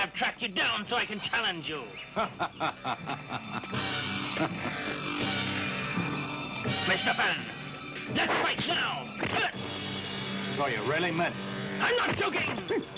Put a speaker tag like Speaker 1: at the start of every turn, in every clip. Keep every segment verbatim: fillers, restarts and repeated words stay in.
Speaker 1: I've tracked you down so I can challenge you. Mister Fan, let's fight now.
Speaker 2: So you really meant it?
Speaker 1: I'm not joking.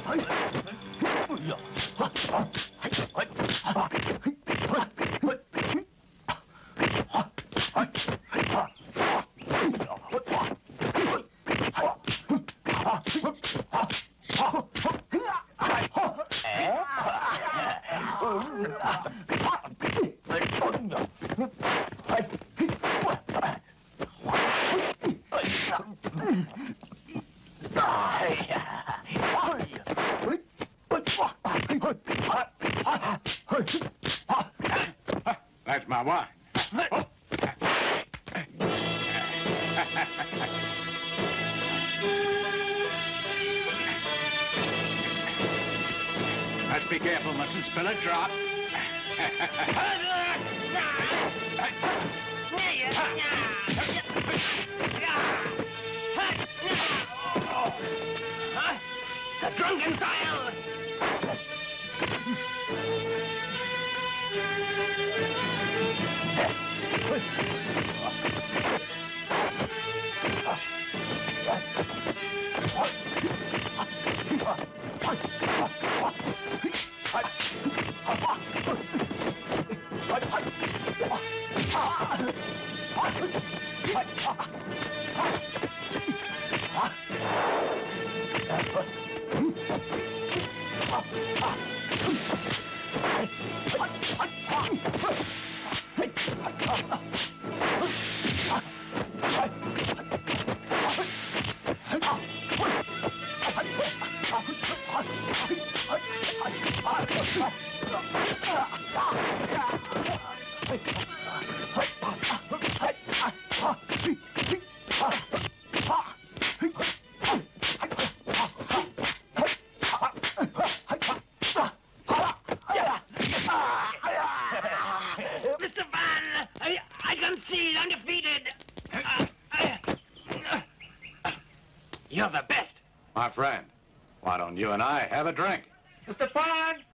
Speaker 2: That's my wife. Let's be careful, mustn't spill a drop.
Speaker 1: The drunken style! Mister Van, I, I concede, I'm defeated. Uh, I, uh, you're the best.
Speaker 2: My friend, why don't you and I have a drink?
Speaker 1: Mister Van!